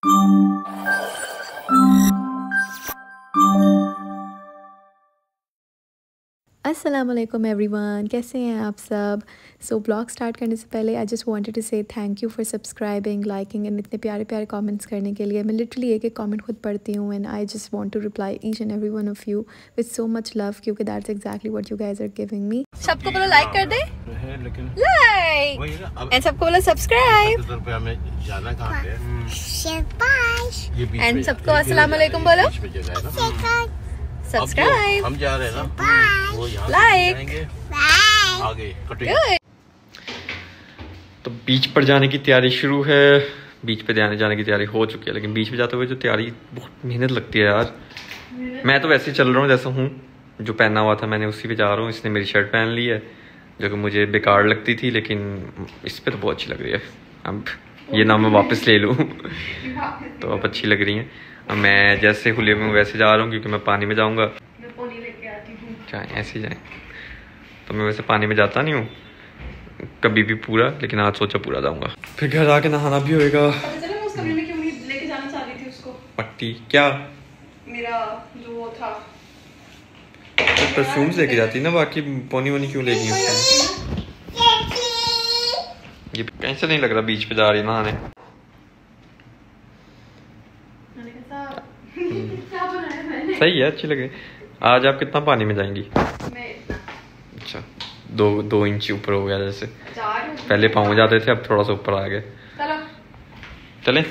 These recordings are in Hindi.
अस्सलाम वालेकुम एवरीवन, कैसे हैं आप सब। सो ब्लॉग स्टार्ट करने से पहले I just wanted to say thank you for subscribing, liking and इतने प्यारे प्यारे कमेंट्स करने के लिए। मैं लिटरली एक एक कमेंट खुद पढ़ती हूँ and I just want to reply each and every one of you with so much love, क्योंकि that's exactly what you guys are giving me. सबको बोलो लाइक कर दे, लाइक, एंड सबको बोलो सब्सक्राइब, एंड सबको अस्सलाम वालेकुम बोलो, सब्सक्राइब, हम जा रहे हैं ना, वो लाइक, आगे। तो बीच पर जाने की तैयारी शुरू है। बीच पे जाने की तैयारी हो चुकी है, लेकिन बीच पे जाते हुए जो तैयारी बहुत मेहनत लगती है यार। मैं तो वैसे ही चल रहा हूँ जैसा हूँ, जो पहना हुआ था मैंने उसी पे जा रहा हूँ। इसने मेरी शर्ट पहन ली है जो कि मुझे बेकार लगती थी, लेकिन इस पे तो बहुत अच्छी लग रही है। अब ये ना मैं वापस ले लूँ तो अब अच्छी लग रही है। अब मैं जैसे खुले में वैसे जा रहा हूँ, क्योंकि मैं पानी में जाऊँगा। चाहे ऐसे जाए तो मैं वैसे पानी में जाता नहीं हूँ कभी भी पूरा, लेकिन आज सोचा पूरा जाऊँगा। फिर घर आके नहाना भी होएगा। पट्टी क्या मेरा जो वो था तो परफ्यूम्स लेके जाती ना, बाकी पोनी वोनी क्यों लेगी उसको। ये कहीं से नहीं लग रहा बीच पे जा रही नहाने। सही है, अच्छी लगे। आज आप कितना पानी में जाएंगी? अच्छा, दो इंच ऊपर हो गया। जैसे पहले पाँव जाते थे, अब थोड़ा सा ऊपर आ गए। चले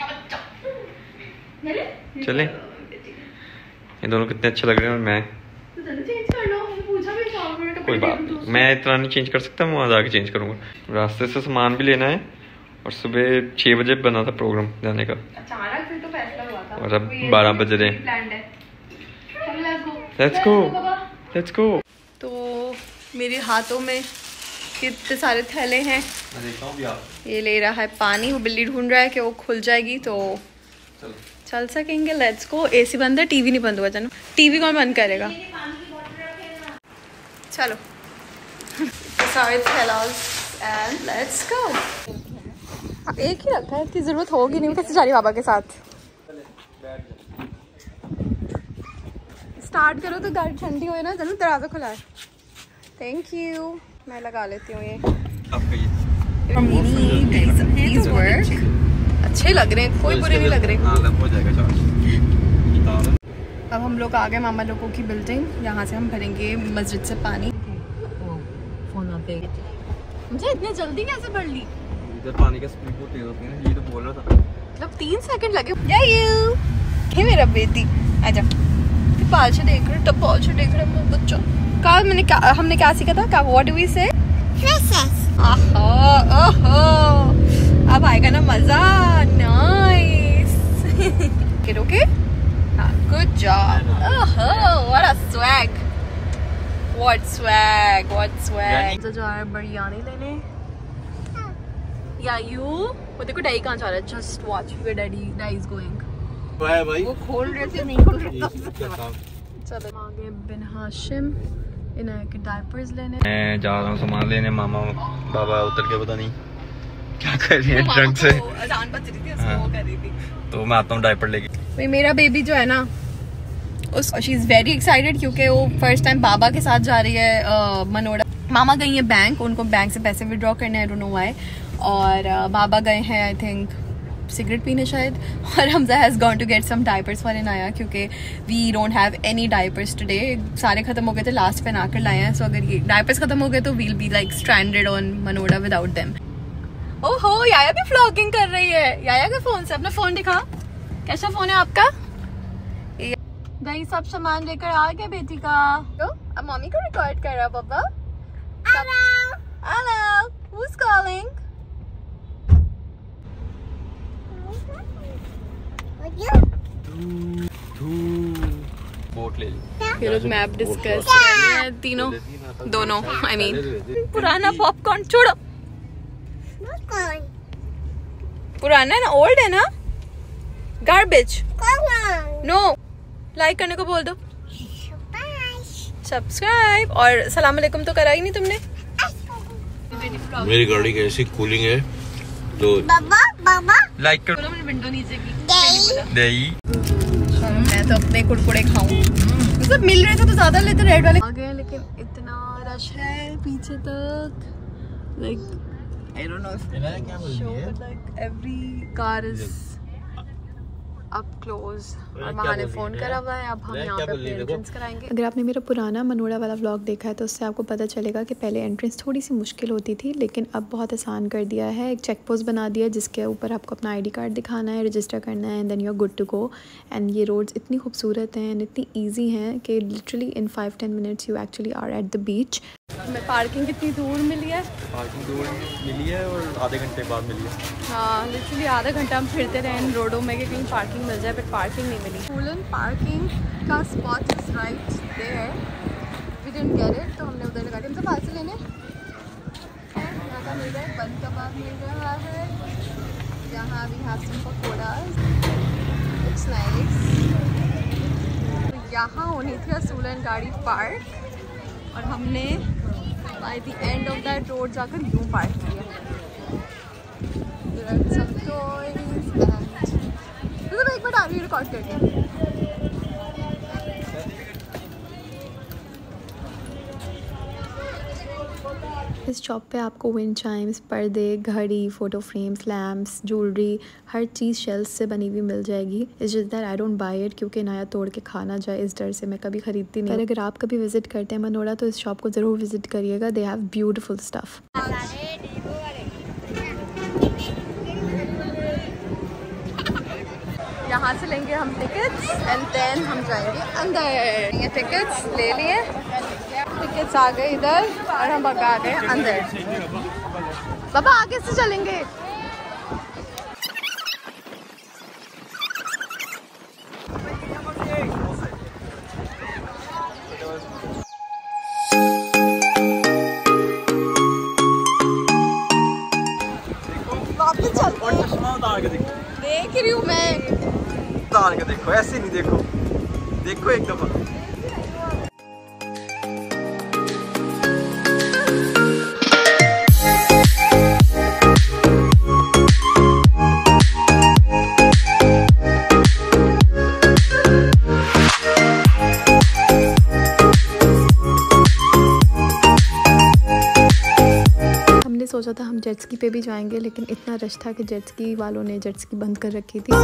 चले। ये दोनों कितने अच्छे लग रहे हैं। और मैं कोई बात नहीं, मैं इतना नहीं चेंज कर सकता, मैं वहाँ जाके चेंज करूँगा। रास्ते से सामान भी लेना है, और सुबह 6 बजे बना था प्रोग्राम जाने का, अचानक से तो फैसला हुआ था, और अब 12 बज रहे हैं। Let's go. तो मेरे हाथों में कितने सारे थैले हैं। ये ले रहा है पानी, वो बिल्ली ढूंढ रहा है कि वो खुल जाएगी तो चल सकेंगे। Let's go. एसी बंद है, टीवी नहीं बंद हुआ। जानू टीवी कौन बंद करेगा। चलो सारे एंड लेट्स गो। एक ही रखा है, इतनी जरूरत होगी नहीं। कैसे जा रही बाबा के साथ। स्टार्ट करो तो गाड़ी ठंडी हो ना। चलो दरवाजा खुला है। Thank you. मैं लगा लेती हूँ ये। अच्छे लग रहे हैं, कोई बुरे नहीं लग रहे। अब हम लोग आ गए मामा लोगों की बिल्डिंग। यहाँ से हम भरेंगे मस्जिद से पानी। मुझे इतनी जल्दी कैसे भर ली। इधर पानी का स्पीड बहुत तेज होती है ना, ये तो बोल रहा था। मतलब 3 सेकंड लगे। ये मेरा बेटी आजा। पाल से देख रहे, टप पाल से देख रहे बच्चों का। हमने क्या सीखा था? व्हाट डू वी से? अब आएगा ना मजा। Nice. Okay, good job. What a swag, what swag, what swag. तो जा रहे हैं बिरयानी लेने। या यू वो देखो डैडी कहाँ जा रहा है। Just watch where daddy is going. भाई वो खोल रहे थे, नहीं खोल रहे थे। चलो आगे बिन हाशिम इन्हें के डायपर्स लेने। मैं जा रहा हूँ सामान लेने। मामा बाबा उतर के पता नहीं क्या कर रही है ट्रक से। अजान बज रही थी, उसको कर रही थी। तो मैं आता हूँ डायपर लेके। भाई मेरा बेबी जो है ना, शी इज वेरी एक्साइटेड, क्योंकि वो फर्स्ट टाइम बाबा के साथ जा रही है मनोड़ा। मामा गई है बैंक, उनको बैंक से पैसे विड्रॉ करने, आई डोंट नो व्हाई। और बाबा गए हैं आई थिंक सिगरेट पीने शायद। और Hamza has gone to get some diapers for Inaya, क्योंकि we don't have any diapers today. सारे खत्म हो गए थे, लास्ट पे आकर लाए हैं। सो अगर ये डायपर्स खत्म हो गए तो we'll be like stranded on Manora without them. ओहो, याया भी व्लॉगिंग कर रही है। याया के फोन से। अपना फोन दिखा, कैसा फोन है आपका। दही सब सामान लेकर आ गया बेटी का। तो अब मम्मी को रिकॉर्ड कर रहा पापा। Hello, who's calling? बोट ले ली। ये लोग मैप डिस्कस कर रहे हैं तीनों, दोनों। आई मीन पुराना पॉपकॉर्न छोड़ो। पुराना है ना, ओल्ड है ना, गार्बेज। नो, लाइक करने को बोल दो, सब्सक्राइब। और सलाम अलैकुम तो करा ही नहीं तुमने। मेरी गाड़ी की ऐसी कूलिंग है, लाइक कर विंडो नीचे की दही। मैं तो अपने कुरकुरे खाऊं, मतलब मिल रहे थे तो ज्यादा लेते रेड वाले आ गए, लेकिन इतना रश है पीछे तक, like I don't know if every car is up close. और वहाँ ने फ़ोन करा हुआ है, अब हम यहाँ पे अपनी एंट्रेंस कराएंगे। अगर आपने मेरा पुराना मनोड़ा वाला व्लॉग देखा है तो उससे आपको पता चलेगा कि पहले एंट्रेंस थोड़ी सी मुश्किल होती थी, लेकिन अब बहुत आसान कर दिया है। एक चेक पोस्ट बना दिया जिसके ऊपर आपको अपना आईडी कार्ड दिखाना है, रजिस्टर करना है, and then you are good to go. And ये रोड्स इतनी खूबसूरत हैं एंड इतनी ईजी हैं कि literally in 5-10 minutes you actually are at the beach. हमें पार्किंग कितनी दूर मिली है? पार्किंग दूर मिली है और आधे घंटे बाद मिली है। हाँ, लिटरली आधा घंटा हम फिरते रहे इन रोडों में कि कहीं पार्किंग मिल जाए, बट पार्किंग नहीं मिली। फुलन पार्किंग का spot is right there, we didn't get it, तो हमने उधर लगा दिया। हम तो पार्सल लेने यहाँ का मिल रहा है, बन कबाब मिल रहा है, यहाँ we have some pakoras, it's nice. तो यहाँ होनी थी असूलन गाड़ी पार्क, और हमने by the end of that road जाकर यूं पार्क किया। मतलब एक बार आ रही रिकॉर्ड करके। इस शॉप पे आपको विंड चाइम्स, पर्दे, घड़ी, फ़ोटो फ्रेम्स, लैम्प्स, ज्वेलरी, हर चीज़ शेल्स से बनी हुई मिल जाएगी। It's just that I don't buy it, क्योंकि नया तोड़ के खाना जाए इस डर से मैं कभी ख़रीदती नहीं। पर अगर आप कभी विज़िट करते हैं मनोड़ा तो इस शॉप को ज़रूर विज़िट करिएगा, दे हैव ब्यूटीफुल स्टफ़। यहाँ से लेंगे हम टिकट्स एंड देन हम जाएंगे अंदर। ये टिकट्स ले लिए, टिकट्स आ गए इधर और हम आ गए अंदर। बाबा आगे से चलेंगे। वापस चलते हैं। देख रही हूँ मैं, उतार के देखो, ऐसे नहीं देखो, देखो एक दफा। सोचा था हम जेट स्की पे भी जाएंगे, लेकिन इतना रश था कि जेट स्की वालों ने जेट स्की बंद कर रखी थी।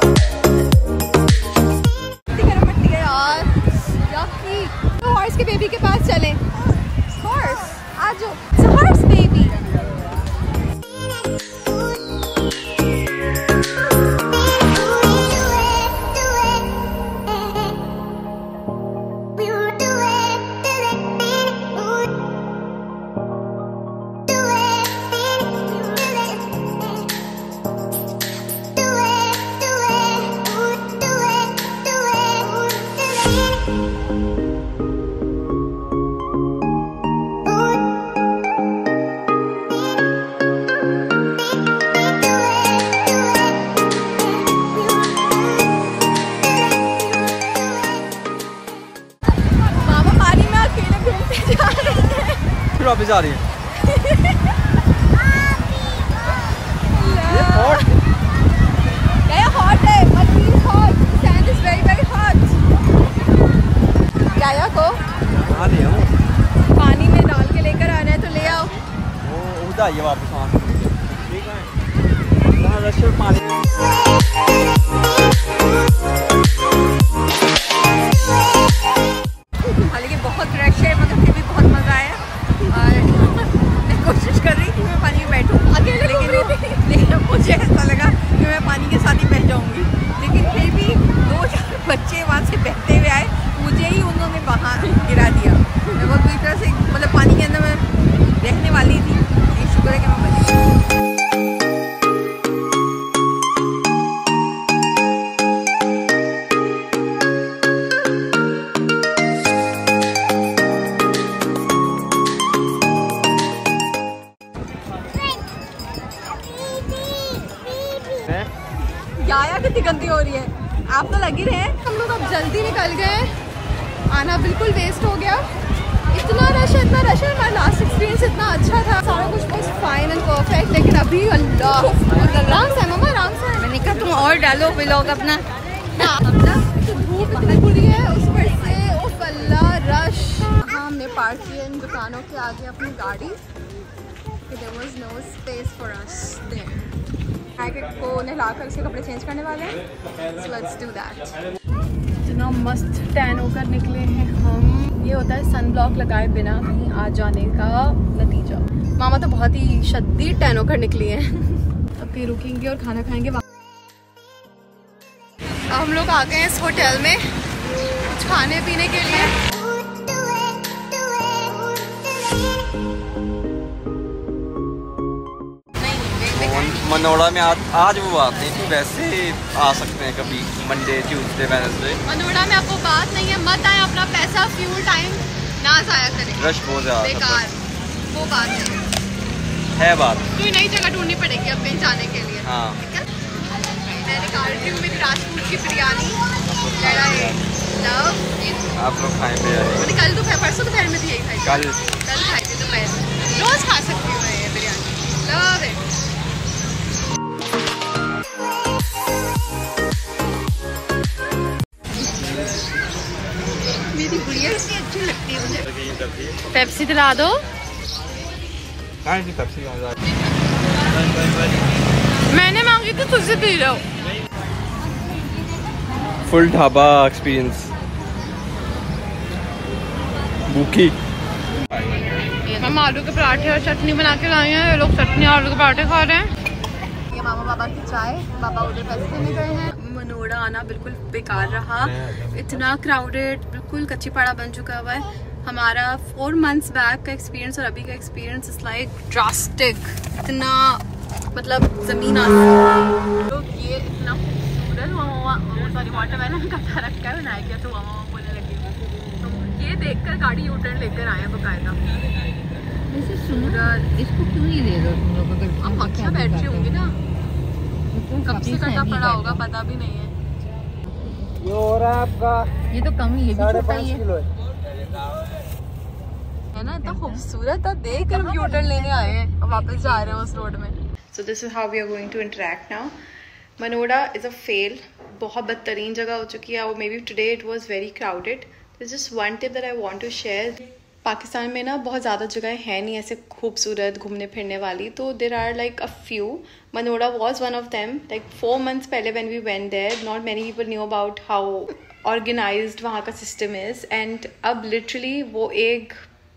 तो हॉर्स के बेबी के पास चलें। हॉर्स आ जाओ, हॉर्स बेबी। वापस आ रही है। क्या हॉट है, hot, sand is very very hot. जाया को पानी में डाल के लेकर आना है तो ले आओ। वो उधर आइए वापस वहाँ। ठीक है, रश में पानी। हालांकि बहुत रश है, मगर फिर भी बहुत मजा आया। और मैं कोशिश कर रही थी मैं पानी में बैठूं अकेले, लेकिन मुझे ऐसा लगा कि मैं पानी के साथ ही बह जाऊंगी, लेकिन फिर भी 2-4 बच्चे वहाँ से बहते हुए आए, मुझे ही उन्होंने वहाँ गिरा दिया। मैं बहुत बुरी तरह से, मतलब पानी के अंदर मैं रहने वाली थी, ये शुक्र है कि मैं बची। याया कितनी गंदी हो रही है, आप तो लग ही रहे हैं। हम लोग अब जल्दी निकल गए, आना बिल्कुल वेस्ट हो गया। इतना रश है हमारा लास्ट एक्सपीरियंस इतना अच्छा था, सारा कुछ बहुत फाइन एंड परफेक्ट, लेकिन अभी अल्लाह आराम से मम्मा आराम से, मैंने कहा तुम और डालो व्लॉग अपना। धूप इतनी बुरी है उस पर से उफ अल्लाह रश। हाँ हमने पार्क किया इन दुकानों के आगे अपनी गाड़ी, there was no space for us there। को नहला कर उसके कपड़े चेंज करने वाले हैं, so let's do that। इतना मस्त टैन होकर निकले हैं हम। ये होता है सन ब्लॉक लगाए बिना कहीं आ जाने का नतीजा। मामा तो बहुत ही शदीद टैन होकर निकली हैं। अब फिर रुकेंगे और खाना खाएंगे। अब हम लोग आ गए हैं इस होटल में कुछ खाने पीने के लिए। मनोड़ा में आज वो बात नहीं थी, वैसे आ सकते हैं कभी मंडे ट्यूसडे वेडनेसडे। मनोड़ा में आपको बात नहीं है, मत आए, अपना पैसा फ्यूल टाइम ना जाया करें, रश बहुत ज़्यादा बेकार, वो बात है बात। कोई नई जगह ढूंढनी पड़ेगी अब कहीं जाने के लिए। हाँ मैं निकाल रही हूँ मेरी राजपूत की बिरयानी, आप लोग खाएं बिरयानी। कल दोपहर परसों दोपहर में थी, यही खाई कल खाई थी दोपहर, रोज खा सकती हूँ मैं ये बिरयानी, लव इट। मेरी गुड़िया इतनी अच्छी लगती है मुझे। पेप्सी दिला दो। मैंने मांगी तो तुझसे पी रहा हूँ। Full dhaba experience. भूखी। हम आलू के पराठे और चटनी बना के लाए हैं, ये लोग चटनी और आलू के पराठे खा रहे हैं। ये मामा बाबा की चाय, बाबा उधर पैसे देने गए हैं। मनोड़ा आना बिल्कुल बेकार रहा, इतना क्राउडेड, बिल्कुल कच्ची पाड़ा बन चुका हुआ है। हमारा 4 months बैक का एक्सपीरियंस और अभी का एक्सपीरियंस इज लाइक ड्रास्टिक, इतना मतलब जमीन आसमान। तो ये इतना खूबसूरत सॉरी वाटरमेलन का रखा है बनाया गया, तो मामा बोलने लगी तो ये देखकर गाड़ी यू टर्न लेकर आए हैं बकायदा। इसको क्यों नहीं ले रहे तुम लोग? अगर हम मक्खियाँ बैठ रही होंगी ना, कब से करना पड़ा होगा पता भी नहीं है। ये हो रहा है आपका, ये तो कम ही है, 5.5 किलो है ना, इतना खूबसूरत था, देख कर हम यू-टर्न लेने आए हैं और वापस जा रहे हैं उस रोड में। So this is how we are going to interact now. Manora is a fail, बहुत बदतरीन जगह हो चुकी है, और maybe today it was very crowded. This just one tip that I want to share. Pakistan में ना बहुत ज़्यादा जगह है नहीं ऐसे खूबसूरत घूमने फिरने वाली, तो there are like a few. Manora was one of them. Like 4 months पहले when we went there, not many people knew about how organised वहाँ का सिस्टम इज़, एंड अब लिटरली वो एक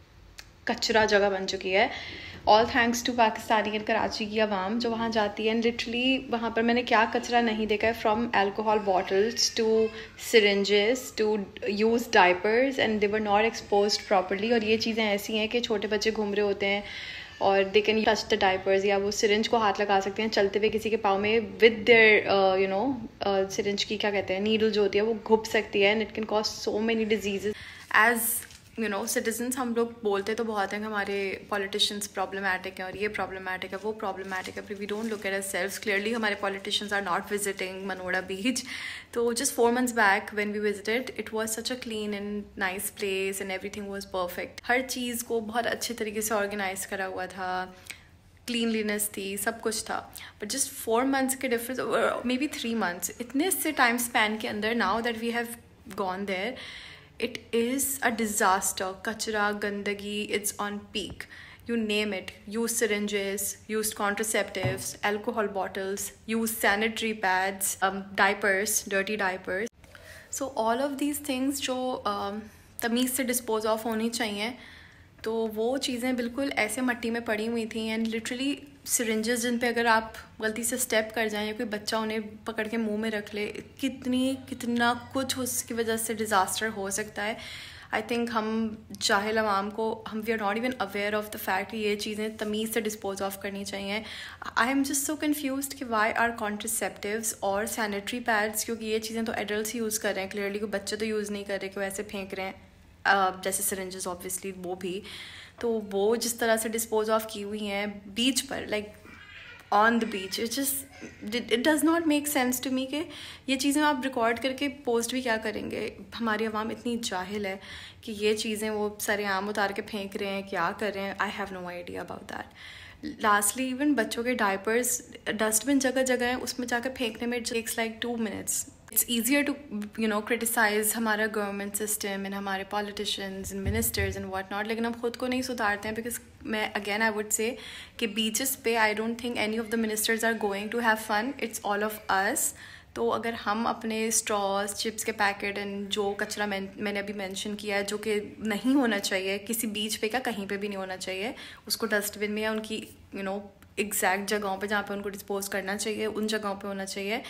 कचरा जगह बन चुकी है। All thanks to Pakistani and Karachi की आवाम जो वहाँ जाती है, एंड लिटरली वहाँ पर मैंने क्या कचरा नहीं देखा है, from alcohol bottles to syringes to use diapers, and they were not exposed properly. और ये चीज़ें ऐसी हैं कि छोटे बच्चे घूम रहे होते हैं और they can touch the diapers, या वो सिरिंज को हाथ लगा सकते हैं चलते हुए किसी के पाँव में with their you know syringe की क्या कहते हैं, नीडल जो होती है वो घुप सकती है, and it can cause so many diseases. As you know citizens हम लोग बोलते तो बहुत हैं कि हमारे पॉलिटिशियंस प्रॉब्लमैटिक हैं और ये प्रॉब्लमैटिक है वो प्रॉब्लमैटिक है, फिर we don't look at ourselves. Clearly हमारे politicians are not visiting Manora beach. तो just 4 months back when we visited, it was such a clean and nice place and everything was perfect. हर चीज़ को बहुत अच्छे तरीके से ऑर्गेनाइज करा हुआ था, क्लीनलीनेस थी, सब कुछ था। बट जस्ट 4 months के डिफरेंस, मे बी 3 months, इतने से टाइम स्पैन के अंदर, now that we have gone there, it is a disaster. Kachra, gandagi, it's on peak. You name it. Use syringes, use contraceptives, alcohol bottles, use sanitary pads, diapers, dirty diapers. So all of these things जो तमीज़ से dispose of होनी चाहिए, तो वो चीज़ें बिल्कुल ऐसे मट्टी में पड़ी हुई थी। एंड लिटरली सिरिंजेस जिन पे अगर आप गलती से स्टेप कर जाएं या कोई बच्चा उन्हें पकड़ के मुंह में रख ले, कितना कुछ उसकी वजह से डिज़ास्टर हो सकता है। आई थिंक हम जाहिल अवाम को, हम we are not even aware of the fact कि ये चीज़ें तमीज़ से डिस्पोज ऑफ करनी चाहिए। I am just so confused कि वाई आर कॉन्ट्रासेप्टिव्स और सैनिटरी पैड्स, क्योंकि ये चीज़ें तो एडल्ट्स यूज़ कर रहे हैं, क्लियरली कोई बच्चे तो यूज़ नहीं कर रहे, कोई ऐसे फेंक रहे हैं जैसे सिरिंजेस ऑब्वियसली वो भी। तो वो जिस तरह से डिस्पोज ऑफ की हुई हैं बीच पर, like on the beach. It does not make sense to me कि ये चीज़ें आप रिकॉर्ड करके पोस्ट भी क्या करेंगे. हमारी आवाम इतनी जाहिल है कि ये चीज़ें वो सरेआम उतार के फेंक रहे हैं, क्या कर रहे हैं. I have no idea about that. Lastly even बच्चों के डायपर्स डस्टबिन जगह जगह है, उसमें जाकर फेंकने में it takes like 2 minutes. It's easier to criticise हमारा गवर्नमेंट सिस्टम एंड हमारे politicians and ministers and what not, लेकिन हम खुद को नहीं सुधारते हैं. बिकॉज मैं अगेन आई वुड से कि बीचेस पे I don't think any of the ministers are going to have fun. It's all of us. तो अगर हम अपने स्ट्रॉस, चिप्स के पैकेट एंड जो कचरा मैंने अभी मेंशन किया है जो कि नहीं होना चाहिए किसी बीच पे, क्या कहीं पे भी नहीं होना चाहिए, उसको डस्टबिन में या उनकी एग्जैक्ट जगहों पे जहाँ पे उनको डिस्पोज करना चाहिए उन जगहों पे होना चाहिए,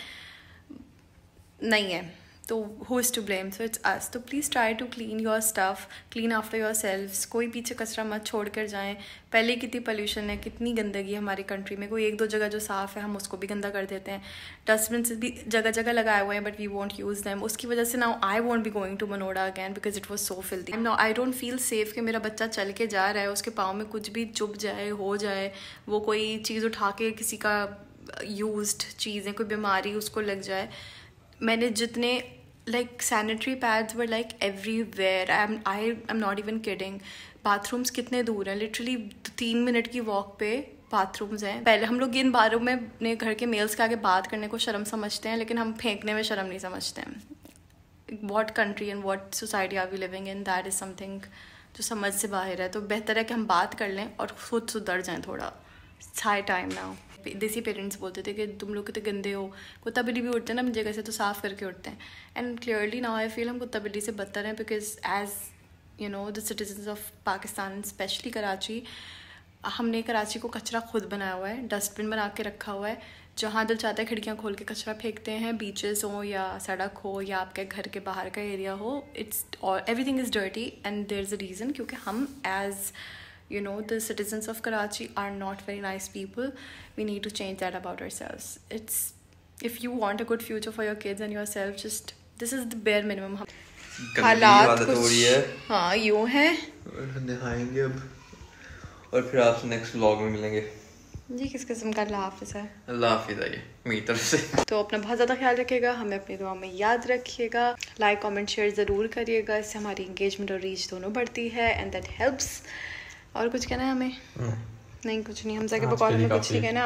नहीं है. तो who is to blame? So it's us. तो please try to clean your stuff, clean after yourselves. कोई पीछे कचरा मत छोड़ कर जाएँ. पहले कितनी पोल्यूशन है, कितनी गंदगी है हमारी कंट्री में. कोई 1-2 जगह जो साफ़ है हम उसको भी गंदा कर देते हैं. डस्टबिन भी जगह जगह लगाए हुए हैं but we won't use them. उसकी वजह से now I won't be going to Manora again because it was so filthy. Now I don't feel safe कि मेरा बच्चा चल के जा रहा है, उसके पाँव में कुछ भी चुभ जाए, हो जाए, वो कोई चीज़ उठा के किसी का यूज्ड चीज़ें, कोई बीमारी उसको लग जाए. मैंने जितने sanitary pads were everywhere. I am not even kidding. Bathrooms कितने दूर हैं, लिटरली 3 मिनट की वॉक पे बाथरूम्स हैं. पहले हम लोग इन बारों में अपने घर के मेल्स के आगे बात करने को शर्म समझते हैं, लेकिन हम फेंकने में शर्म नहीं समझते हैं. What country and what society are we living in, that is something जो समझ से बाहर है. तो बेहतर है कि हम बात कर लें और खुद सुधर जाएं थोड़ा. High time now. Desi parents बोलते थे कि तुम लोग कितने गंदे हो. कुत्ता बिल्ली भी उठते हैं ना अपनी जगह से तो साफ़ करके उठते हैं. And clearly now I feel हम कुत्ता बिल्ली से बदतर हैं because as the citizens of Pakistan especially Karachi, हमने कराची को कचरा खुद बनाया हुआ है. डस्टबिन बना के रखा हुआ है. जहाँ दिल चाहता है खिड़कियाँ खोल के कचरा फेंकते हैं. बीचेस हो या सड़क हो या आपके घर के बाहर का एरिया हो, it's everything is dirty. And there is a reason, क्योंकि हम as the citizens of Karachi are not very nice people. We need to change that about ourselves. If you want a good future for your kids and yourself, just this is the bare minimum. हालात कुछ हाँ यूँ है. नहाएंगे अब और फिर आपसे नेक्स्ट व्लॉग में मिलेंगे जी. किस किस्म का अल्लाह हाफिज़ है. अल्लाह हाफिज़ है मेरी तरफ से. तो अपना बहुत ज़्यादा ख्याल रखिएगा, हमें अपनी दुआ में याद रखिएगा. लाइक कमेंट शेयर ज़रूर करिएगा, इससे हमारी इंगेजमेंट और रीच दोनों बढ़ती है एंड दैट हेल्प्स. और कुछ कहना है हमें? नहीं कुछ नहीं. हमजा के बकौल में कुछ नहीं कहना.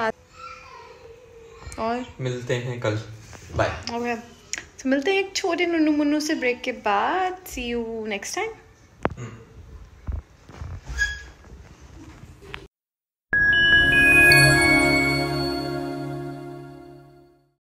और मिलते हैं कल. बाय. ओके, तो मिलते हैं एक छोटे नुन्नू मुन्नू से ब्रेक के बाद. See you next time.